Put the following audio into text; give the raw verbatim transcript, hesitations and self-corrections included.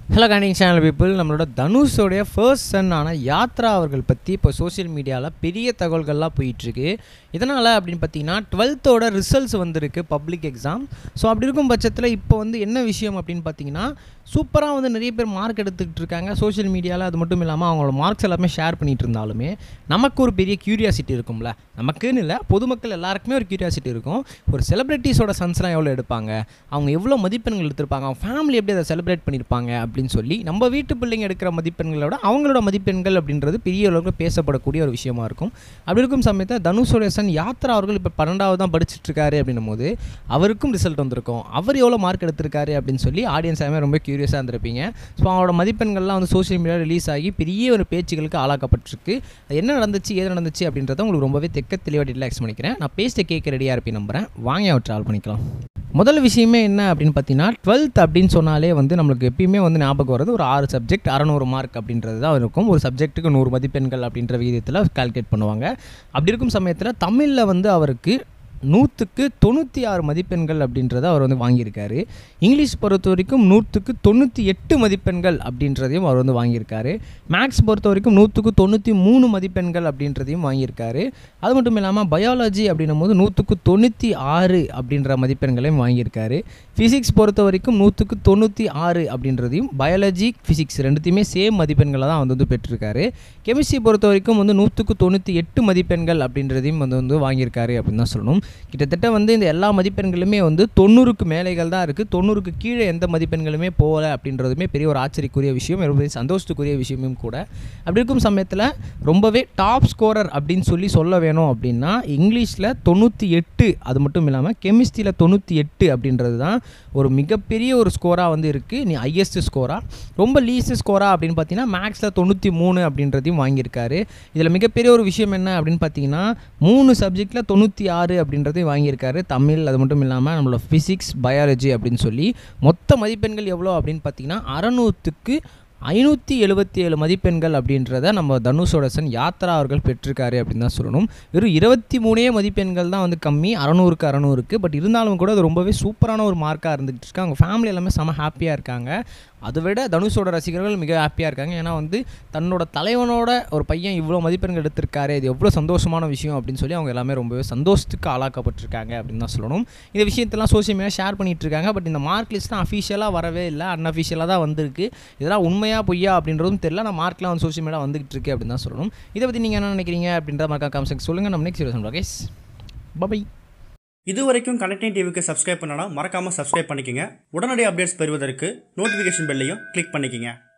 Hello கண்டிங் channel people, நம்மளோட தனுஷோடைய first Sun ஆன யாத்ரா அவர்கள் பற்றி இப்போ சோஷியல் மீடியாவில் பெரிய தகவல்கள்லாம் போயிட்டுருக்கு. இதனால் அப்படின்னு பார்த்தீங்கன்னா டுவெல்த்தோட ரிசல்ட்ஸ் வந்திருக்கு, பப்ளிக் எக்ஸாம். ஸோ அப்படி இருக்கும் பட்சத்தில் இப்போ வந்து என்ன விஷயம் அப்படின்னு பார்த்தீங்கன்னா, சூப்பராக வந்து நிறைய பேர் மார்க் எடுத்துக்கிட்டு இருக்காங்க சோஷியல் மீடியாவில். அது மட்டும் இல்லாமல் அவங்களோட மார்க்ஸ் எல்லாமே ஷேர் பண்ணிகிட்டு இருந்தாலுமே நமக்கு ஒரு பெரிய க்யூரியாசிட்டி இருக்கும்ல, நமக்குன்னு இல்லை பொதுமக்கள் எல்லாருக்குமே ஒரு க்யூரியாசிட்டி இருக்கும். ஒரு செலிப்ரிட்டிஸோட சன்ஸ்லாம் எவ்வளோ எடுப்பாங்க, அவங்க எவ்வளோ மதிப்பெண்கள் எடுத்திருப்பாங்க, அவங்க ஃபேமிலி எப்படி அதை செலிப்ரேட் பண்ணியிருப்பாங்க அப்படின்னு சொல்லி நம்ம வீட்டு பிள்ளைங்க எடுக்கிற மதிப்பெண்களோட அவங்களோட மதிப்பெண்கள் அப்படின்றது பெரிய அளவுக்கு பேசப்படக்கூடிய ஒரு விஷயமா இருக்கும். அப்படி இருக்கும் சமயத்தில் தனுஷோட சன் யாத்ரா அவர்கள் இப்போ பன்னெண்டாவது தான் படிச்சுட்டு இருக்காரு அப்படின்னும் போது அவருக்கும் ரிசல்ட் வந்திருக்கும். அவர் எவ்வளோ மார்க் எடுத்திருக்காரு அப்படின்னு சொல்லி ஆடியன்ஸ் எல்லாமே ரொம்ப க்யூரியஸாக இருந்திருப்பீங்க. ஸோ அவரோட மதிப்பெண்கள்லாம் வந்து சோஷியல் மீடியா ரிலீஸ் ஆகி பெரிய ஒரு பேச்சுகளுக்கு ஆளாக்கப்பட்டிருக்கு. அது என்ன நடந்துச்சு, ஏது நடந்துச்சு அப்படின்றத உங்களுக்கு ரொம்பவே தெக்க தெளிவாக ரிலாக்ஸ் பண்ணிக்கிறேன். நான் பேசிட்டு கேட்க ரெடியாக இருப்பேன் நம்புகிறேன். வாங்க அவர் ட்ராவல் பண்ணிக்கலாம். முதல் விஷயமே என்ன அப்படின்னு பார்த்தீங்கன்னா, டுவெல்த் அப்படின்னு சொன்னாலே வந்து நம்மளுக்கு எப்பயுமே வந்து ஞாபகம் வருது ஒரு ஆறு சப்ஜெக்ட் அறநூறு மார்க் அப்படின்றது தான் இருக்கும். ஒரு சப்ஜெக்ட்டுக்கு நூறு மதிப்பெண்கள் அப்படின்ற விகிதத்தில் கால்குலேட் பண்ணுவாங்க. அப்படி இருக்கும் சமயத்தில் தமிழில் வந்து அவருக்கு நூற்றுக்கு தொண்ணூற்றி ஆறு மதிப்பெண்கள் அப்படின்றத அவர் வந்து வாங்கியிருக்காரு. இங்கிலீஷ் பொறுத்த வரைக்கும் நூற்றுக்கு தொண்ணூற்றி எட்டு மதிப்பெண்கள் அப்படின்றதையும் அவர் வந்து வாங்கியிருக்காரு. மேக்ஸ் பொறுத்த வரைக்கும் நூற்றுக்கு தொண்ணூற்றி மூணு மதிப்பெண்கள் அப்படின்றதையும் வாங்கியிருக்காரு. அது மட்டும் இல்லாமல் பயாலஜி அப்படின்னும் போது நூற்றுக்கு தொண்ணூற்றி ஆறு அப்படின்ற மதிப்பெண்களையும் வாங்கியிருக்காரு. ஃபிசிக்ஸ் பொறுத்த வரைக்கும் நூற்றுக்கு தொண்ணூற்றி ஆறு அப்படின்றதையும், பயாலஜி ஃபிசிக்ஸ் ரெண்டுத்தையுமே சேம் மதிப்பெண்களை தான் வந்து வந்து பெற்றிருக்காரு. கெமிஸ்ட்ரி பொறுத்த வரைக்கும் வந்து நூற்றுக்கு தொண்ணூற்றி எட்டு மதிப்பெண்கள் அப்படின்றதையும் வந்து வந்து வாங்கியிருக்காரு அப்படின்னு தான் சொல்லணும். கிட்டத்தட்ட வந்து இந்த எல்லா மதிப்பெண்களுமே வந்து தொண்ணூறுக்கு மேலைகள் தான் இருக்குது. தொண்ணூறுக்கு கீழே எந்த மதிப்பெண்களுமே போகலை அப்படின்றதுமே பெரிய ஒரு ஆச்சரியக்குரிய விஷயம், ரொம்ப சந்தோஷத்துக்குரிய விஷயமும் கூட. அப்படி இருக்கும் சமயத்தில் ரொம்பவே டாப் ஸ்கோரர் அப்படின்னு சொல்லி சொல்ல வேணும் அப்படின்னா இங்கிலீஷில் தொண்ணூற்றி எட்டு, அது மட்டும் இல்லாமல் கெமிஸ்ட்ரியில் தொண்ணூற்றி எட்டு அப்படின்றது தான் ஒரு மிகப்பெரிய ஒரு ஸ்கோராக வந்து இருக்குது. நீ ஹையஸ்ட் ஸ்கோராக. ரொம்ப லீஸ்ட் ஸ்கோராக அப்படின்னு பார்த்தீங்கன்னா மேக்ஸில் தொண்ணூற்றி மூணு அப்படின்றதையும் வாங்கியிருக்காரு. இதில் மிகப்பெரிய ஒரு விஷயம் என்ன அப்படின்னு பார்த்தீங்கன்னா, மூணு சப்ஜெக்டில் தொண்ணூற்றி ஆறு அப்படின்றதையும் வாங்கியிருக்காரு. தமிழ், அது மட்டும் இல்லாமல் நம்மளோட ஃபிசிக்ஸ், பயாலஜி அப்படின்னு சொல்லி மொத்த மதிப்பெண்கள் எவ்வளோ அப்படின்னு பார்த்தீங்கன்னா அறநூற்றுக்கு ஐநூற்றி எழுபத்தி ஏழு மதிப்பெண்கள் அப்படின்றத நம்ம தனுஷோட சன் யாத்ரா அவர்கள் பெற்றிருக்காரு அப்படின்னு தான் சொல்லணும். வெறும் இருபத்தி மூணே மதிப்பெண்கள் தான் வந்து கம்மி அறநூறுக்கு அறநூறுக்கு. பட் இருந்தாலும் கூட அது ரொம்பவே சூப்பரான ஒரு மார்க்காக இருந்துகிட்டு இருக்கு. அவங்க ஃபேமிலி எல்லாமே செம ஹாப்பியாக இருக்காங்க. அதை விட தனுஷோட ரசிகர்கள் மிக ஹாப்பியாக இருக்காங்க. ஏன்னா வந்து தன்னோட தலைவனோட ஒரு பையன் இவ்வளோ மதிப்பெண்கள் எடுத்திருக்காரு, இது எவ்வளோ சந்தோஷமான விஷயம் அப்படின்னு சொல்லி அவங்க எல்லாமே ரொம்பவே சந்தோஷத்துக்கு ஆளாக்கப்பட்டிருக்காங்க அப்படின்னு தான் சொல்லணும். இந்த விஷயத்தெல்லாம் சோஷியல் மீடியா ஷேர் பண்ணிகிட்டு இருக்காங்க. பட் இந்த மார்க் லிஸ்ட்லாம் அஃபிஷியலாக வரவே இல்லை, அன்அஃபிஷியலாக தான் வந்திருக்கு. இதெல்லாம் உண்மையாக பொய்யா அப்படின்றதும் தெரியல. நான் மார்க்லாம் வந்து சோஷியல் மீடியா வந்துகிட்டு இருக்கு அப்படின்னு தான் சொல்லணும். இதை பற்றி நீங்கள் என்ன நினைக்கிறீங்க அப்படின்ற மாதிரி காமெண்ட்ஸ் சொல்லுங்கள். நம்ம நெக்ஸ்ட் வீடியோ சொல்லுங்கள். Guys bye. இது வரைக்கும் கனெக்டிங் டிவிக்கு சப்ஸ்கிரைப் பண்ணனா மறக்காமல் சப்ஸ்கிரைப் பண்ணிக்கங்க. உடனடி அப்டேட்ஸ் பெறுவதற்கு நோட்டிஃபிகேஷன் பெல்லையும் கிளிக் பண்ணிக்கங்க.